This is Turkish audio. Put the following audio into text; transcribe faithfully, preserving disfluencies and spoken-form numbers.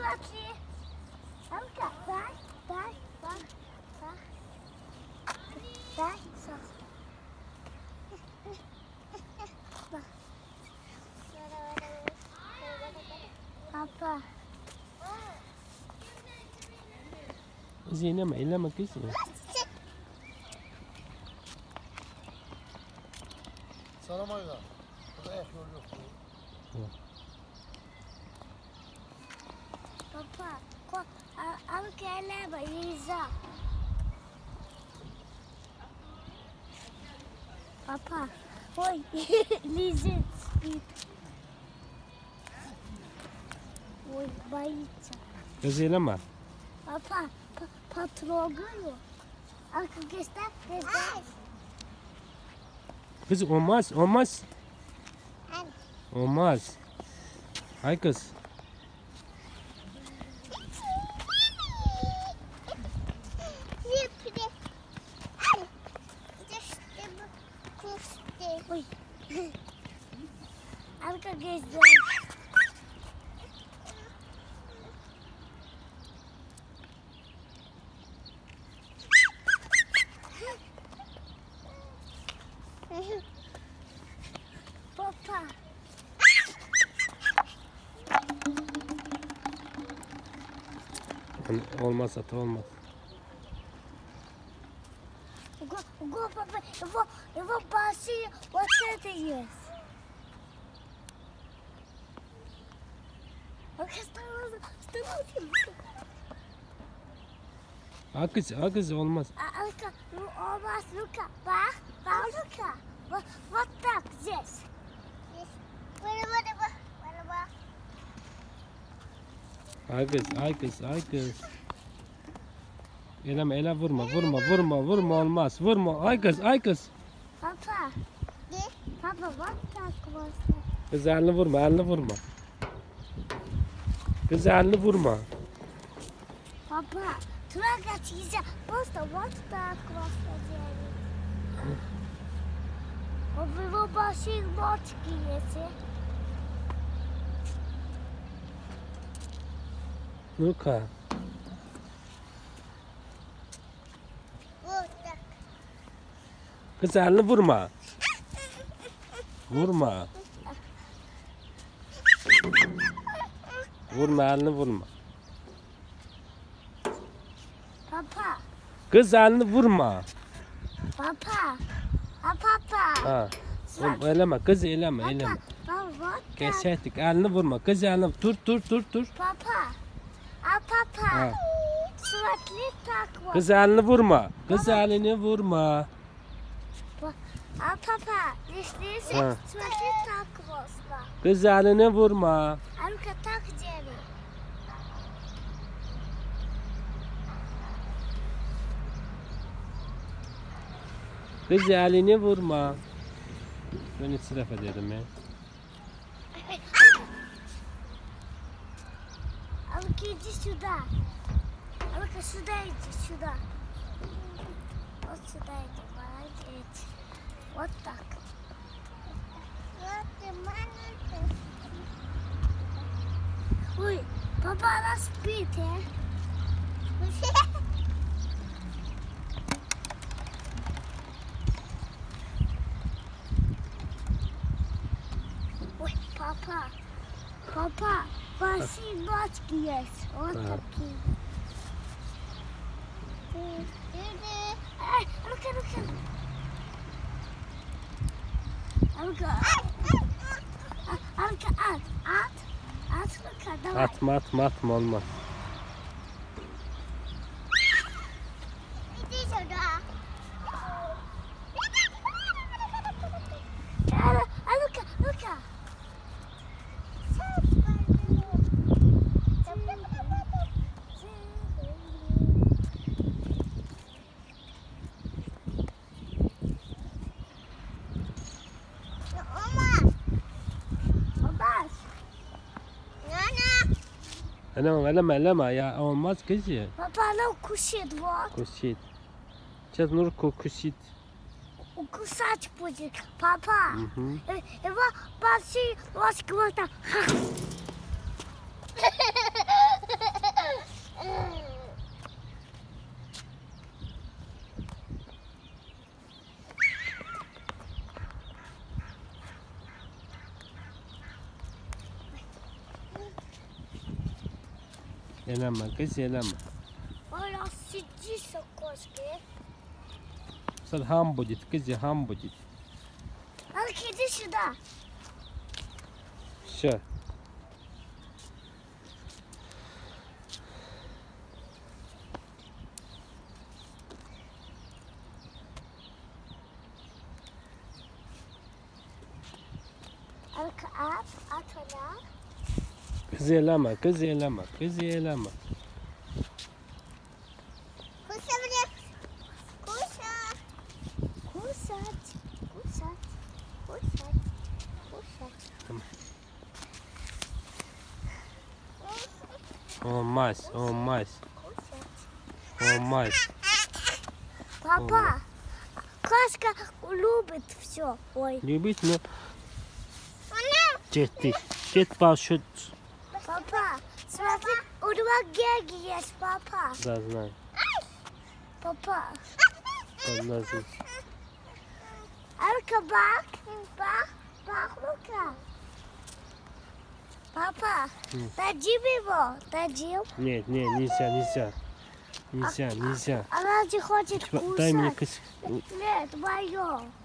suratlı. Alka, bak, bak, bak, bak. Bak, bak. Bak. Papa. Kız eyleme, eyleme kız. Saramayla. Burada ayak yol yok. Papa, ko, al kele bayıza. Papa, oy, lizard speed. Oy, bayıza. Kız eyleme. Papa, pa patrogu yok. Arka göster, göster. Kız olmaz, olmaz. Olmaz. Hay kız. Oy. Arka göster. Papa. Olmaz ata olmaz. Go, go, papa. Eu vou, eu vou passear oitenta dias. O que está lá? Está lá o tempo. Ha kız, ha kız olmaz. Alka, olmaz Luka. Bak, bak Luka. What, what так здесь? Bana bana bak, bana bak. Ay kız, ay kız, ay kız. Eyleme, eyle vurma, vurma, vurma, vurma olmaz. Vurma, ay kız, ay kız. Papa. Ne? Papa, what так was? Kız elini vurma, elini vurma. Kız elini vurma. Papa, трогать нельзя. Просто вот так was делать. В его большие ножки есть. Luka. Вот так. Kız elini vurma. Vurma. Vurma, elini vurma. Papa, Kız elini vurma. papa. Ha papa. Ha. Vurma, eyleme, kız eyleme, eyleme. Papa, papa, what так? Geçecektik, elini vurma. Kız elini dur, dur, dur, dur. Papa. Ha papa. Ha. Suratlı tak var. Kız elini vurma. Kız elini vurma. Ha papa. Dişliyse Ha. suratlı tak var. Kız elini vurma. Arka tak ceri. Kız elini vurma. Ben itiraf ederim ya. Alka иди сюда. Алка сюда иди, сюда. Вот сюда иди, молодец. Вот так. Вот ты маленькая. Ой, папа, она спит, а? Ой, папа, папа, большие ножки есть, вот Так. такие. Ай, рука, рука. Рука. Рука, at, at, at, рука, давай. Atma, atma, atma olmaz. Иди сюда. А ну-ка, ну-ка. Eleme, eleme, eleme ya olmaz kız ya. Папа, она укусит, вот. Кусит. Сейчас Нурку кусит. Укусать будет, папа. Угу. Э, Его большие ложки вот так. Eleme kız eleme. Вона сидит с кошкой. Sad ham будет, kız ya ham будет. Алка, иди сюда. Все. Алка, ап, от она. Kız eleme, kız eleme, kız eleme. Куса мне. Куса. Кусать. Кусать. Кусать. Кусать. Olmaz, olmaz, Кусать. olmaz. Папа, кошка любит все. Ой. Любить, но... Ciddi. Git bak şu... Папа, смотри, у него геги есть, папа. Да, знаю. Папа. Lazım. Алка, бак, бак, бак, Лука. Папа, М. дадим его, дадим. Нет, нет, нельзя, нельзя. Нельзя, нельзя. Она не хочет кусать. Дай мне кыс... Нет, мое.